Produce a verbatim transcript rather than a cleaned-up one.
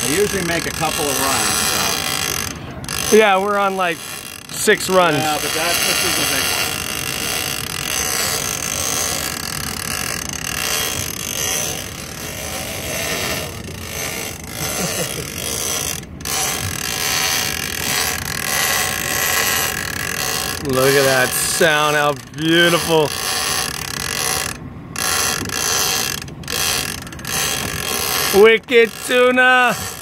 I usually make a couple of runs, so. Yeah, we're on like six runs. Yeah, but that, this is a big one. Look at that sound, how beautiful. Wicked tuna.